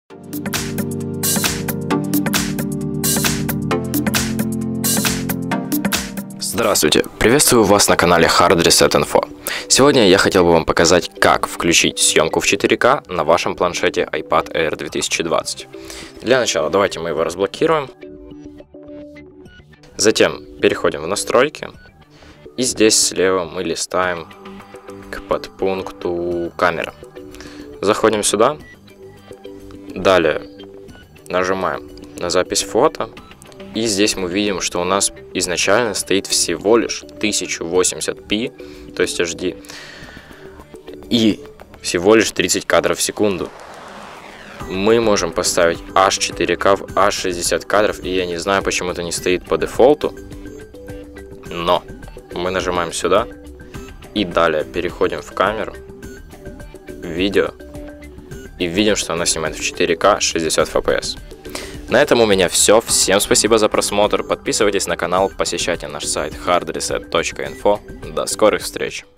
Здравствуйте, приветствую вас на канале Hard Reset Info. Сегодня я хотел бы вам показать, как включить съемку в 4К на вашем планшете iPad Air 2020. Для начала давайте мы его разблокируем. Затем переходим в настройки. И здесь слева мы листаем к подпункту камера. Заходим сюда. Далее нажимаем на запись фото. И здесь мы видим, что у нас изначально стоит всего лишь 1080p, то есть HD, и всего лишь 30 кадров в секунду. Мы можем поставить аж 4К в аж 60 кадров, и я не знаю, почему это не стоит по дефолту, но мы нажимаем сюда, и далее переходим в камеру, видео, и видим, что она снимает в 4К 60 FPS. На этом у меня все. Всем спасибо за просмотр. Подписывайтесь на канал, посещайте наш сайт hardreset.info. До скорых встреч!